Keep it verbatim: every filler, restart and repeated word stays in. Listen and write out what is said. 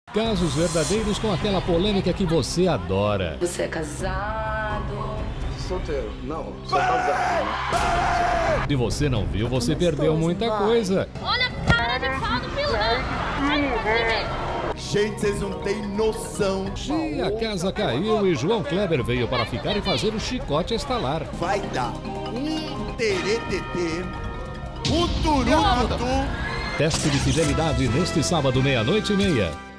Casos verdadeiros com aquela polêmica que você adora. Você é casado? Solteiro. Não, sou casado. Né? Se você não viu, você perdeu muita coisa. Olha a cara de pau do pilantra. Gente, vocês não têm noção. E a casa caiu e João Kleber veio para ficar e fazer o chicote estalar. Vai dar um teretetê, um turututu. Teste de fidelidade neste sábado, meia-noite e meia.